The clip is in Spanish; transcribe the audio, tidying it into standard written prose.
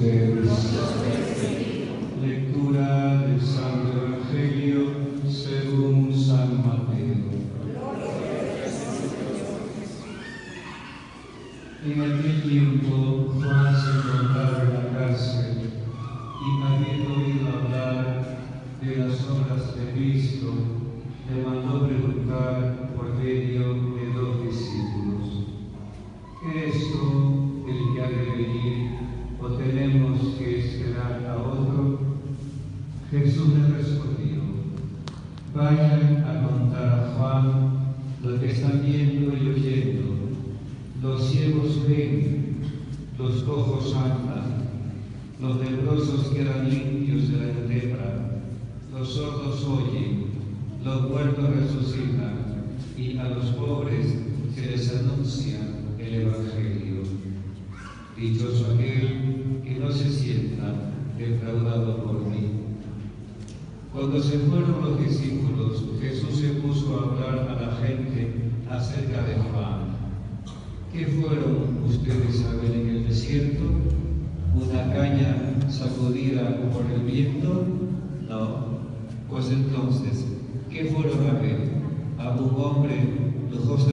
ustedes. Lectura del Santo Evangelio según San Mateo. En aquel tiempo Juan se encontraba en la cárcel y, habiendo oído hablar de las obras de Cristo, le mandó preguntar por medio de 2 discípulos: ¿eres tú el que ha de venir o tenemos que esperar a otro? Jesús le respondió: vayan a contar a Juan lo que están viendo y oyendo. Los ciegos ven, los cojos andan, los leprosos quedan limpios de la lepra, los sordos oyen, los muertos resucitan, y a los pobres se les anuncia el Evangelio. Dichoso aquel que no se sienta defraudado por mí. Cuando se fueron los discípulos, Jesús se puso a hablar a la gente acerca de Juan. ¿Qué fueron ustedes a ver en el desierto? ¿Una caña sacudida por el viento? No. Pues entonces, ¿qué fueron a ver? ¿A un hombre lujoso